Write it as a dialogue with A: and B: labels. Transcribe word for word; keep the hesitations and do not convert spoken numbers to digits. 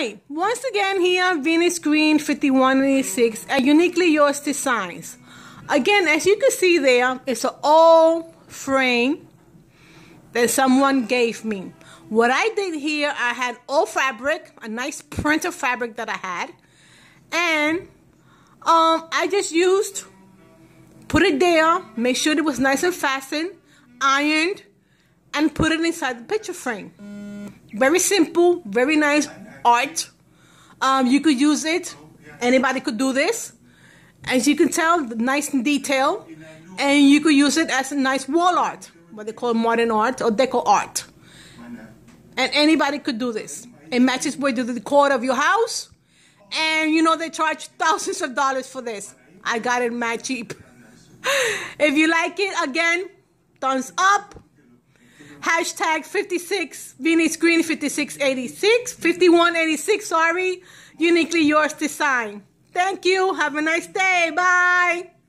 A: Hi, once again here, Venus Green fifty-one eighty-six, and Uniquely Yours Designs. Again, as you can see there, it's an old frame that someone gave me. What I did here, I had old fabric, a nice print of fabric that I had, and um, I just used, put it there, make sure it was nice and fastened, ironed, and put it inside the picture frame. Very simple, very nice art. Um, you could use it. Anybody could do this. As you can tell, nice and detailed. And you could use it as a nice wall art, what they call modern art or deco art. And anybody could do this. It matches with the decor of your house. And you know they charge thousands of dollars for this. I got it mad cheap. If you like it, again, thumbs up. Hashtag fifty-six, Venus Green fifty-six eighty-six, fifty-one eighty-six, sorry, Uniquely Yours Design. Thank you. Have a nice day. Bye.